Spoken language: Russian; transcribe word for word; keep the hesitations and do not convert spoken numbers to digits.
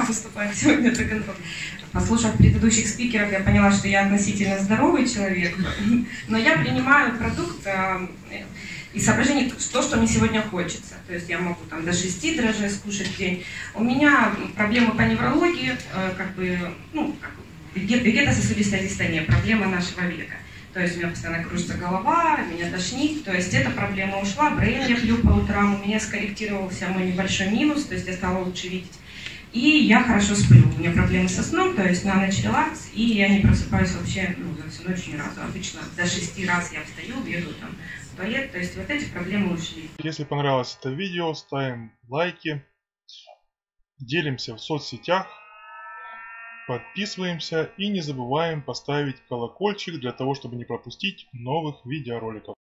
выступать сегодня за контроль. Послушав предыдущих спикеров, я поняла, что я относительно здоровый человек, но я принимаю продукт из соображений то, что мне сегодня хочется. То есть я могу там до шести дрожжей скушать в день. У меня проблемы по неврологии, как бы, ну, вегетососудистая дистония, проблема нашего века. То есть у меня постоянно кружится голова, меня тошнит, то есть эта проблема ушла, брейн я пью по утрам, у меня скорректировался мой небольшой минус, то есть я стала лучше видеть. И я хорошо сплю, у меня проблемы со сном, то есть на ночь релакс, и я не просыпаюсь вообще, ну, за всю ночь ни разу. Обычно до шести раз я встаю, бегаю там в туалет, то есть вот эти проблемы ушли. Если понравилось это видео, ставим лайки, делимся в соцсетях, подписываемся и не забываем поставить колокольчик для того, чтобы не пропустить новых видеороликов.